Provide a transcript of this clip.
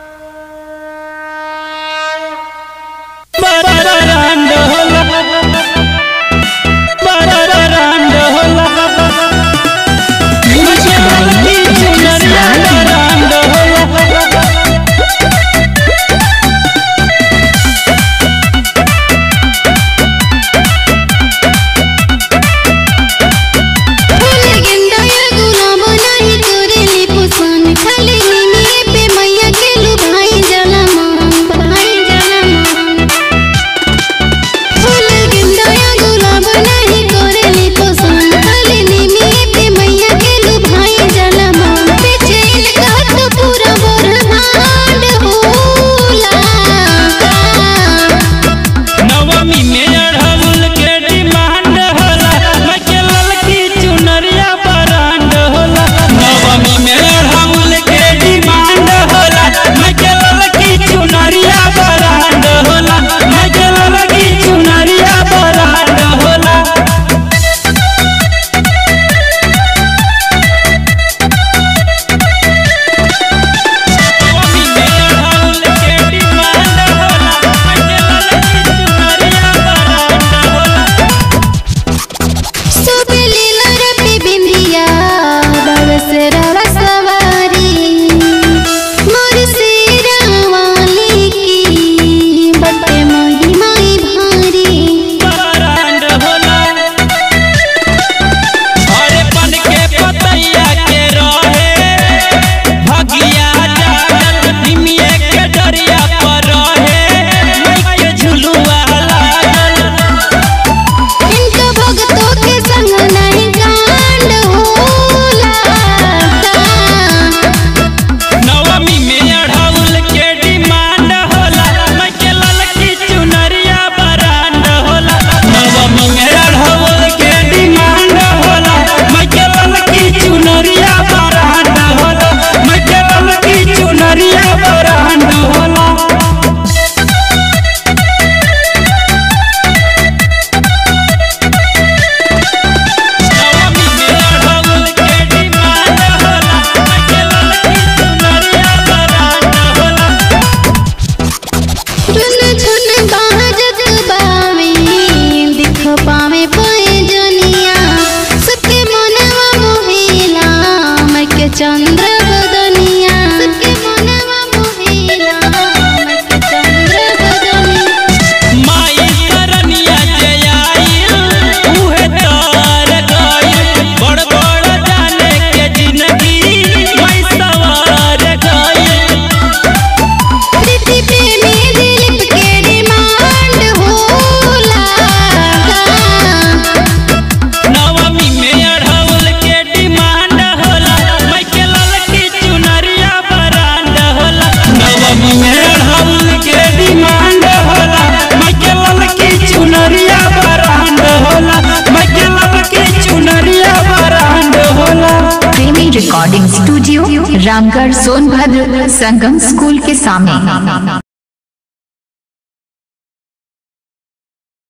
चंद्र बदनिया सबके मनवा मोहिला मत चंद्र बदनिया माई तरनिया जयाई उहे तार गई बड़ बड़ जाने के जिंदगी मैं सवार गई प्रीति प्रेमी दिल के डिमांड होला नवमी में अढ़ौल के डिमांड होला मैं के ललकी चुनरिया बरांड होला नवमी में अढ़ौल के डिमांड होला मैं के ललकी चुनरिया बरांड होला मैं के ललकी चुनरिया बरांड होला। Premi recording studio Ramgarh Sonbhadra Sangam school के सामने।